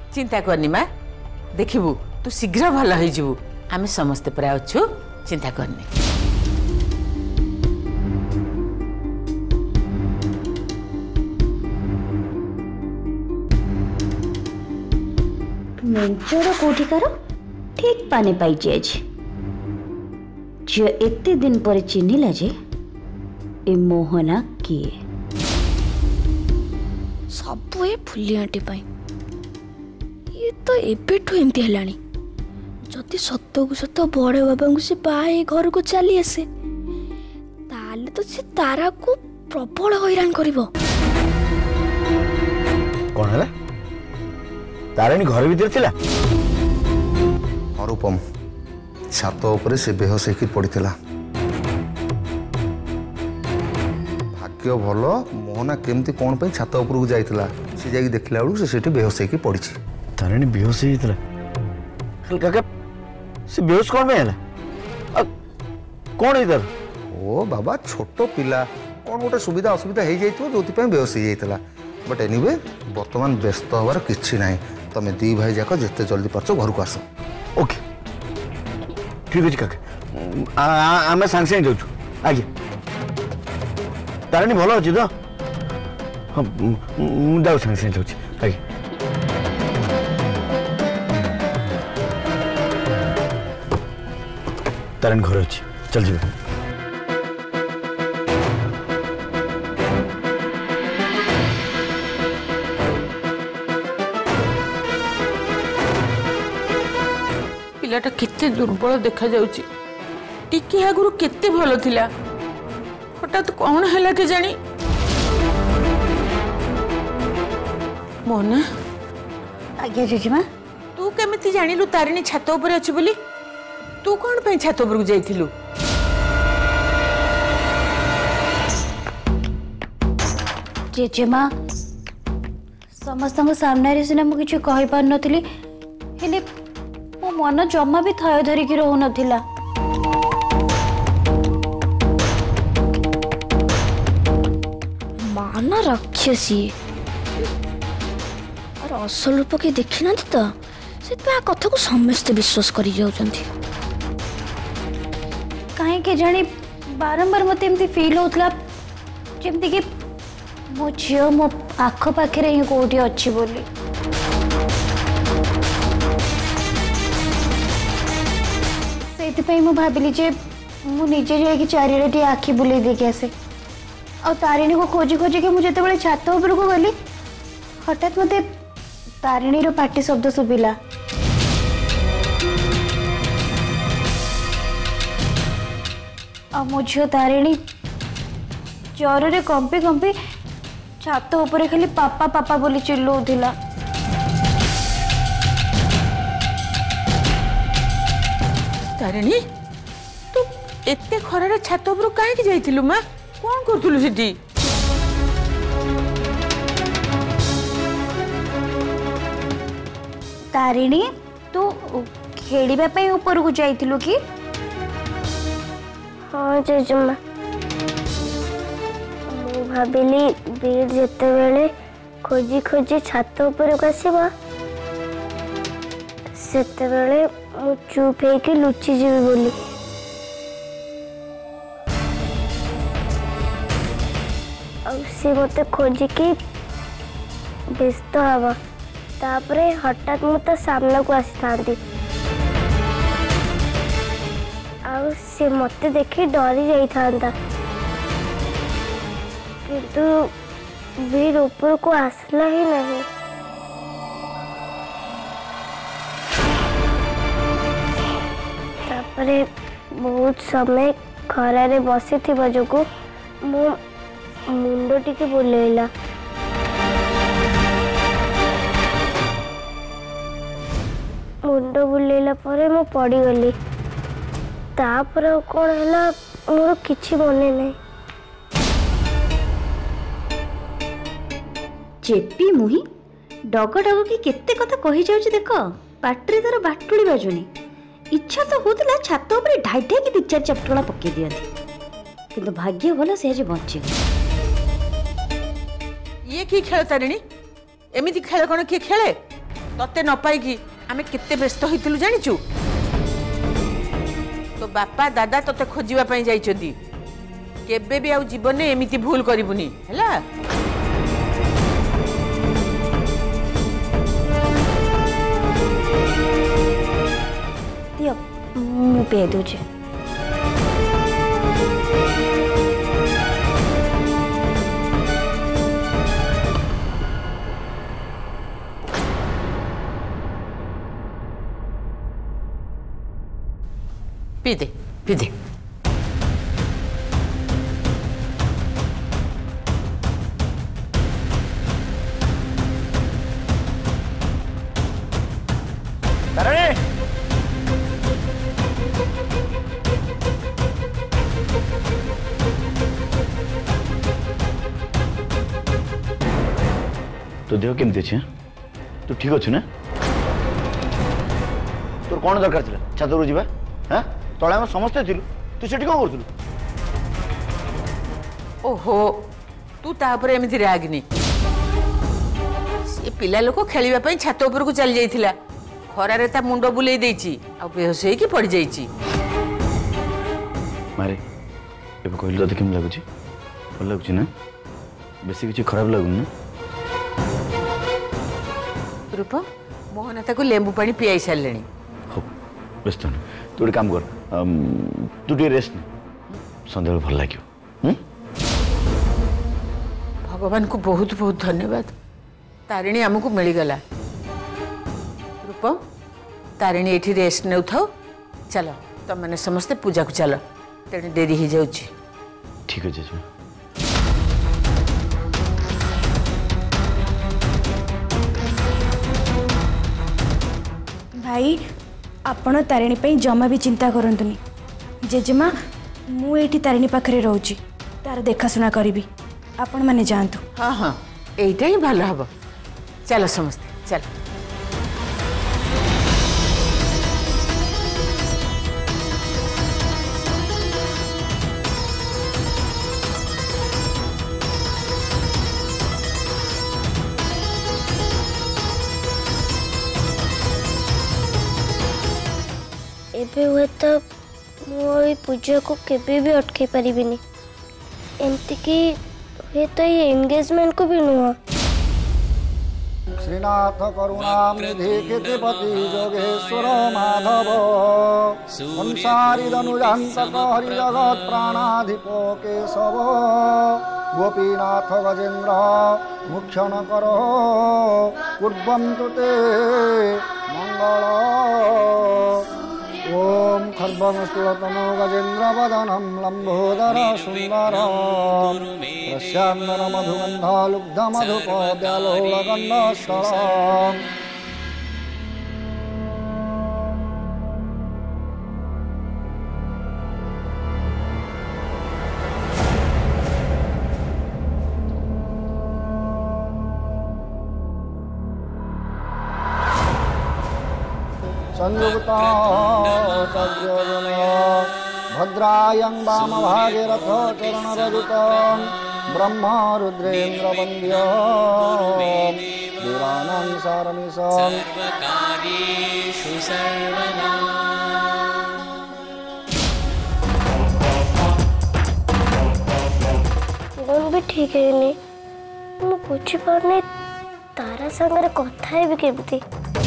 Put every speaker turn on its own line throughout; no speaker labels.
चिंता करनी माँ देखिबू तू शीघ्र भल हो जीवु आमे समस्ते परा अच्छु चिंता करनी
मेंचर कोठिकार ठीक पाने पाई झील एते दिन पर चिन्हिला जे ए मोहना किए
सब ए फुलियाटी पाई ये तो एबेठू एमती हेलानी जदि सत को सत बड़े बाबा को से बाए घर को चली आसे ताले तो से तारा को प्रबल हैरान करिवो
कौन है तारिणी घर भीतर थिला
रूपम छात उपरे से बेहोश होकर पड़ता भाग्य भल मोहना केमती कौन पे छात उपरକୁ जाइतला से जाई देखला बेलू से सेठी बेहोश होकर पड़ी
तारिणी बेहोश होइतला काका से बेहोश कौन पे हला कौन इधर
ओ बाबा छोट पिला कौन गोटे सुविधा असुविधा हो जाइतो जोति पे बेहोश हो जाइतला बट एनीवे वर्तमान व्यस्त हबार किछि नाही तमे दी भाई जाक जिते जल्दी पारछो घर को आसो
ओके ठीक अछि काका आमे सांग सांग जाउछु आगे तारिणी भलो अछि तो हम जाउ सांग सांग जाउछु आगे तारिणी घर अछि चल जीवा
पिलाटा केते दुर्बल देखा जाउची टिके आगुरु केते भलो थिला हठात कौन हैला के जानी मोना
आज्ञा जेजेमा
तू केमिति जानिलु तारिणी छात ऊपर अछि बोली तू कौन पे छात ऊपर जाइथिलु
जेजेमा समस्त सामने रे सिना मु किछु कहि पार नथिली हेले मो मन जमा भी थय धरिकी रहु नथिला
मान राक्षसी और असल रूप के देखी ना तो से कथा को समस्त विश्वास करी जाउछंती
काहे के जानी बारंबार मते एमती फील होतला जेमती कि मो झियो मो आख पाखे ही कोठी अच्छी बोली से भाविली जे मुझे जाकि चारिड़े आखि बुले देके आसे आ तारिणी को खोजी खोजी के मुझे बड़े छात उपर को गली हठात मते तारिणी रो पाटी शब्द सुबिला आ मो झियो तारिणी ज्वर रे कंपी कंपी छात ऊपर खाली पापा पापा बोली चिल्लौथिला
तारिणी तू एते खरारे छात ऊपर काहे के जाइथिलु मां कोन करथुलु सेठी
तारिणी तू खेलिबा पई ऊपर को जाइथिलु कि
हाँ जेजेमा मु भाविली बीर जेते बेले खोजी खोजी छात ऊपर को आसीबा सेते बेले मु चुप होके लुचि जीवी बोली सी मत खोजिकी व्यस्त हवा तापरे हठात मु तो सामना को आसी थांती आउ से मते देखि डरी जाई थांता किंतु वीर ऊपर को आसला ही नहीं तापरे बहुत समय खरारे बसी थिबा जोगु मु मुंड टिके बुलेला मुंड बुलेला परे मु पड़ी गली तापर कौन है मोर किछि मने नहीं
चेपी मुही डग डग की केते कथा कहि जाउची देखो पाटरी तार बाटुली बाजुनी इच्छा तो होतला छात ऊपर ढाई ढाई की 2-4 चपटला पके दियंती किंतु भाग्य भलो से आज बंची
ये की खेल तारिणी एमिति खेल कोन की खेले तते न पाई आमे केते व्यस्त होइतिलु जानिचु तो बापा दादा तते खोजिबा पई जाइचंदी केबे भी आउ जीवन में एमिति भूल करिबुनी हैला
दियो मु पे दूचे
पी दे पी दे
तारिणी तो देह केमती अच्छे तू ठीक अच्छु ना तोर कौन दरकार था छात रू जा हाँ तले आम समस्ते थिलु तू सेठी कौन करूँ
ओहो तू तापर एमती रागनी सी पिला लोक खेलिबा पई छात ऊपर को चली जाइथिला खरारे ता मुंड बुलेई देछि आ बेहोश होई कि पड़ी जाइछि
मारे एबे कहलु तते केम लागुछि भल लागुछि ना बेसी किछि खराब लागुन ना
रूपम मोहन ताको लेंबू पानी पियाई सारलेनी
हो व्यस्त न तू एक काम कर तू टे रेस्ट ने संध्या भल लाग्यो
भगवान को बहुत बहुत धन्यवाद तारिणी आमको मिलगला रूपम तारिणी एठी रेस्ट नेउ थाओ चलो तुम मैंने समस्ते पूजा को चलो तेणे डेरी हो जाउछि
ठीक अछि
भाई आपण तारिणी पे जमा भी चिंता करंतुनी जेजेमा मु एठी तारिणी पाखरे रहउची तार देखाशुना करी आपण माने जानतु
हाँ हाँ एटा ही भल हम चलो समस्ते चलो
एबे हुए तो मुई पूजा को केबे भी अटके परिबिनी एमती की हुए तो ये एंगेजमेंट को भी नुआ
श्रीनाथ करुणानिधि कृतिपति जोगेश्वर माधव संसारी धनुजान्तक हरि जगत प्राणाधिपो केशव गोपीनाथ गजेन्द्र मुख्यन करो कुर्वन्तु ते मंगल ओम खर्वमस्तुतनो गजेन्द्र वदनम लंबोदर सुंदर प्रशांतर मधुगंध लुब्ध मधुपद्यालोलगंध शरम संयुक्ता भद्रायं वाम भागे रथ चरण रजुतं ब्रह्मा रुद्रेन्द्र वन्द्य देवानां सारमीशं सर्वकार्येषु सर्वदा
मन भी ठीक है नहीं मु बुझी पारने तारा संगरे कथा है भी केमती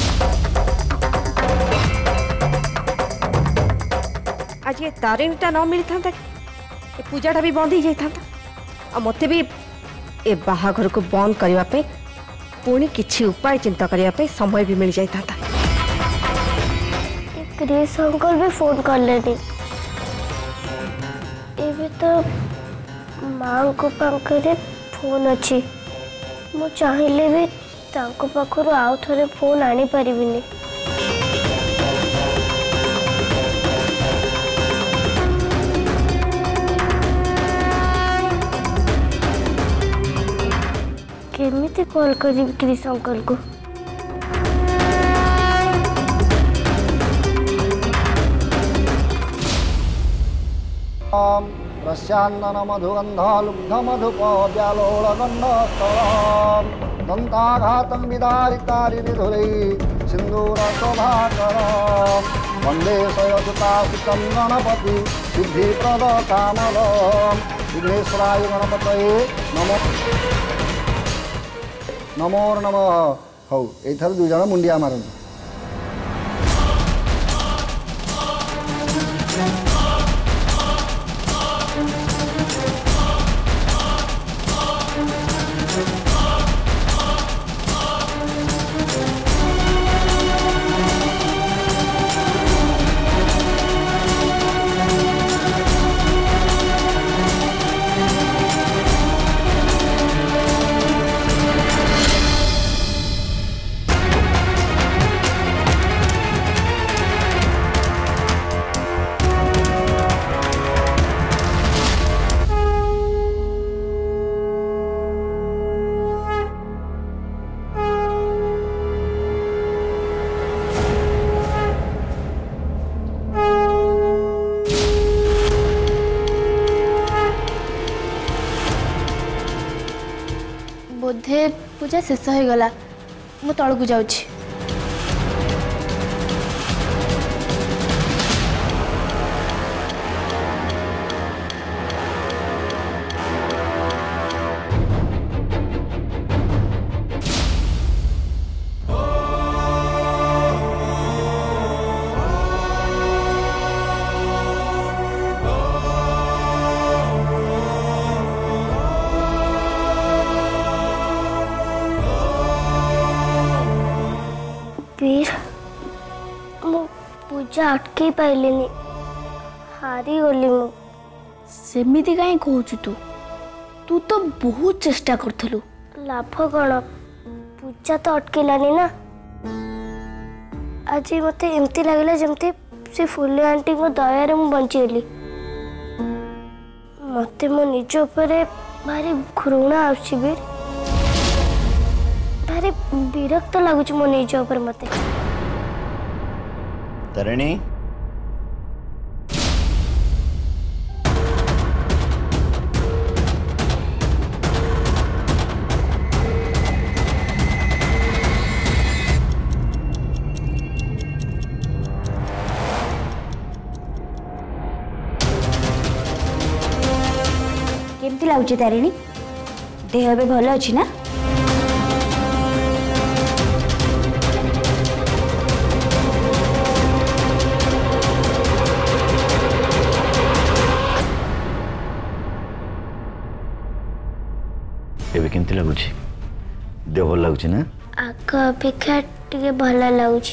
आज ये तारिणीटा न मिली था ये पूजाटा भी बंद हो जाता मत भी ए बाहाघर को बंद करने पुणी किसी उपाय चिंता करने समय भी मिल जाता
क्रिस अंकल भी फोन कर लेनी एबे तो माँ को पाखरे फोन अच्छी मु चाहिले भी तांको पाखरु आउ थरे फोन आनी परिबिनी केमिति कॉल करी क्रिस अंकल को
रस्यान्दन मधुगन्ध लुब्ध मधुप व्यालोळगण्डस्तरं दन्ताघातं विदारितारिधुरै सिन्दूरशोभाकरं वन्दे शयसुतासुतं गणपति सिद्धिप्रदकामदं विघ्नेश्वराय गणपतये नमो नमो नमः। हौ एथर दुई जण मुंडिया मारନ୍ତୁ।
बोधे पूजा शेष हो गला मु तलू जाऊँ।
वीर मु पूजा अटके पाइलिनी हारी गली मु
सेमिति कहीं कहूँ तू तो बहुत चेष्टा करथलु
लाभ कौन पूजा तो अटकिलानी ना। आज मते एमती लगला जमती से फुले आंटी को दयारे मु बंचीगली। मते मो निज उपरे भारी घृणा आउछि वीर भारी विरक्त लगुच मो निज ऊपर मते।
तरिणी
केमती लगुच तारिणी देह भी भल अच्छी ना?
एबे केमती लगुच देह भल लगुच ना?
आग अपेक्षा टिके भल लगुच।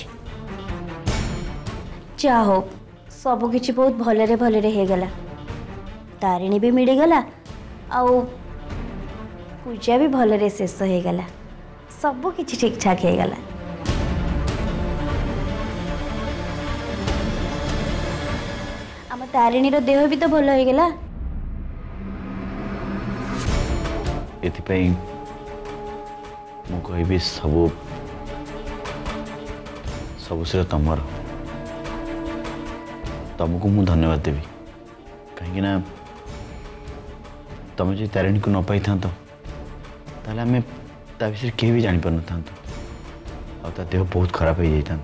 जा हो सब किछि बहुत भलरे भलरे हे गला तारिणी भी मिल गला आउ पूजा भी भलरे शेष हो गला सब किछि ठीक ठाक हे गला। आम तारिणी रो देह भी तो भल हो गला।
एथिपाई मु कहबी सब श्रेय तमर तुमको मु धन्यवाद देवी कहीं ना तुम जो तारिणी को न पाई था ताले आम ता विषय केही भी जानी पार था आ देह बहुत खराब हो जाता।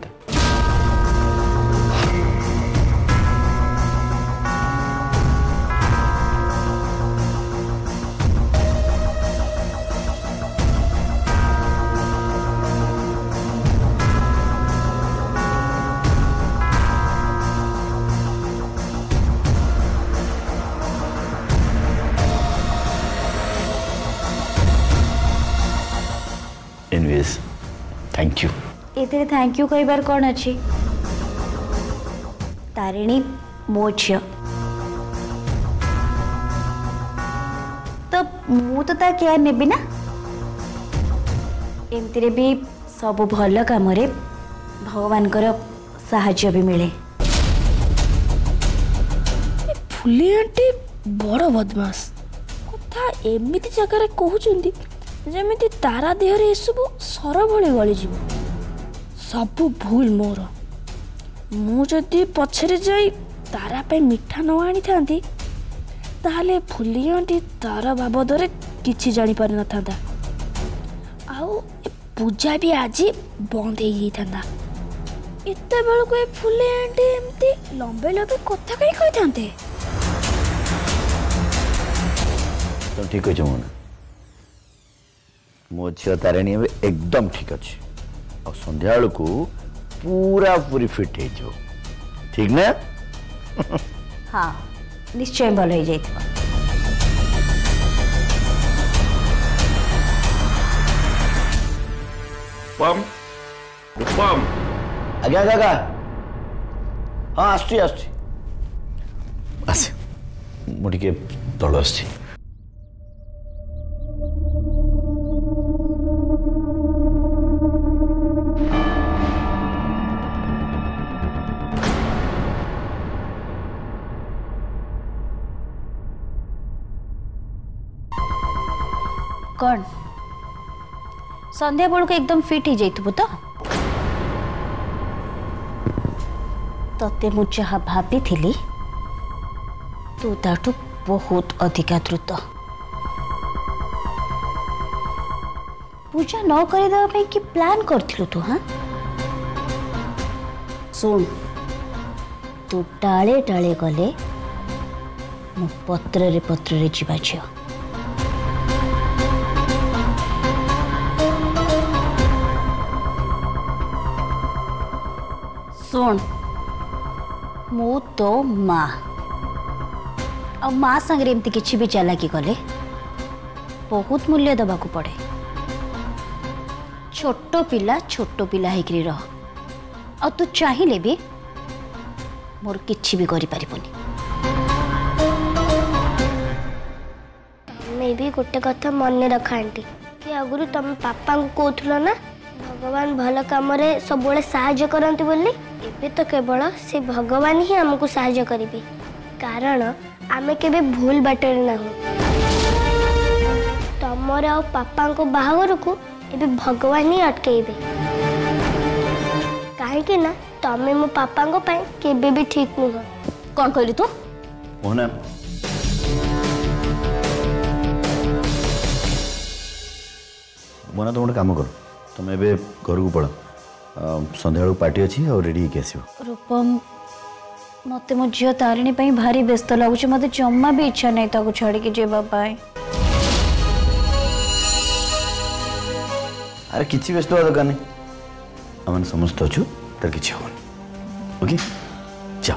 Anyways thank you.
एते थैंक यू कहबार कौन अच्छी तारिणी मो झी तो मु तो ता केयर नेबी ना एमती भी सब भल काम रे भगवान कर साहाय्य भी मिले।
फुली आंटी बड़ बदमाश कथा एमिति जगह कहउचंदी जेमिति तारा देहरे एसबू सर भले गली जीव सबू भूल मोर मु जदि पछरे जाई तारा पे मिठा न आनी थांती ताले फुलियाटी तार बाबदरे किछि जानी पारि न थांदा आउ पूजा भी आज बंद हो जाता एत बेल को फुलियाटी एमती लंबे लंबे कथा कहीं कही थांते
तो ठीक अच्छे मोना मो झील तारिणी एकदम ठीक अच्छे और संध्या को पूरा पूरी फिट हो ठीक ना
हाँ निश्चय भल हो जाइथिबा
रूपम रूपम आज्ञा आज्ञा हाँ आसुची आसुची आसे मुझे तल आसुची
कौन संध्या बेल को एकदम फिट हो जाइथिबु तो तते मु जहा भाभी थिली तू ताठू बहुत अधिका द्रुत पूजा न कर देवा पे कि प्लान करथिलु तू हां सुन तू टाळे टाळे गले मु पत्र रे जीवा छियो सुन मु तो माँ आ माँ संगे एमती किसी भी चालाकी कले बहुत मूल्य दबाकू पड़े छोट पिला होकर रह आ तू चाहिए भी मोर किछि भी करि परिबोनी
मैं भी गोटे कथा मन रख आंटी कि आगुरी तुम पापा को कहूल ना भगवान भल कम सब साहाय्य करते बोली एबे तो केवल से भगवान ही हमको साहाय्य करेंगे कारण आमे केबे भूल बाटर ना हो तमर आ पापा को बाहागर को एबे भगवान ही अटकेबे कहीं ना तमें मो पापा को पाए केबे भी ठीक नुह
कौन कहली तू
मोहना मोहना तुम गोटे काम कर तुम ए घर को पड़ संध्या पार्टी अच्छी और रेडी होके आसो
रूपम मते मो झियो तारिणी पई भारी व्यस्त लागुछ मते जम्मा भी इच्छा नहीं ताको छाड़ी के जेबा पाए
अरे किसी व्यस्त हुआ दरकार नहीं आम समस्त अच्छु तर किसी हम ओके जाओ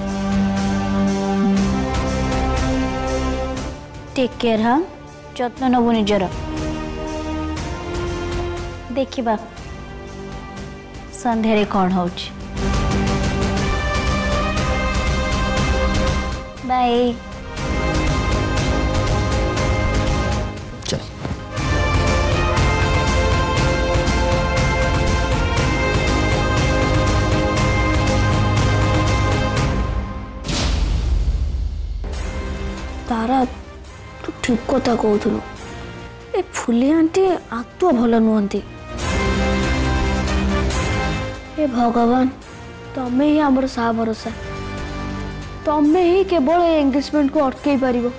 टेक केयर हाँ जत्न नबु निजर देखिबा संध्यारे कौन होची बाय
चल
तारा तू ठीक कथा कहूलु ए फुली आंटी आत्मा भल नुहंती ए भगवान तमें ही आमर साहा भरोसा तमें ही केवल एंगेजमेंट को अटकई पारिबो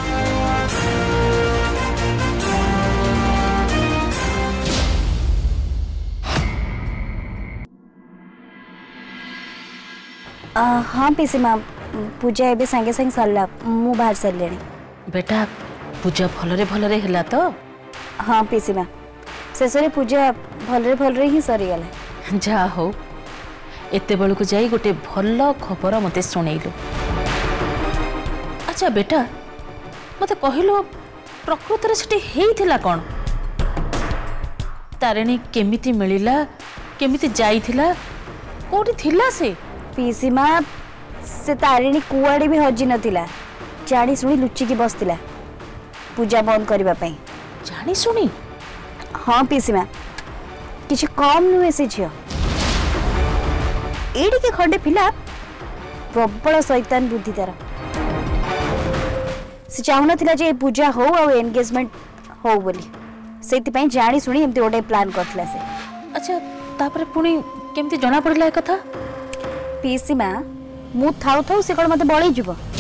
हाँ पीसी माँ पूजा एबे संगे संगे सरला मु बाहर सरले
बेटा पूजा भलरे भलरे हला तो
हाँ पीसी माँ शेषे पूजा भलरे ही सरी गला
जा हो एते बेल को जाई गोटे भल खबर मते सुनैलु अच्छा बेटा मते कहलो प्रकृत रे सेठी हेइथिला कोन तारिणी केमिति मिलिला केमिति जाईथिला कोठी थिला से
पीसी माँ से तारिणी कुआड़े भी हजि नथिला जानी सुनी लुचिकी बसतिला पूजा बंद करबा पई
जानी सुनी
हाँ पीसी माँ किछि कम नुहे से झियो एडी के खंडे पिला प्रबल शैतान बुद्धि तार से चाहून थिला जे पूजा हो आ एंगेजमेंट हो बोली सेति पई जानी सुनी एमती ओडे प्लान करथला से
अच्छा तापर पुणी केमती जना पड़ला ए कथा
पीसी माँ मु थाउ थाउ से कण मते बळै जीव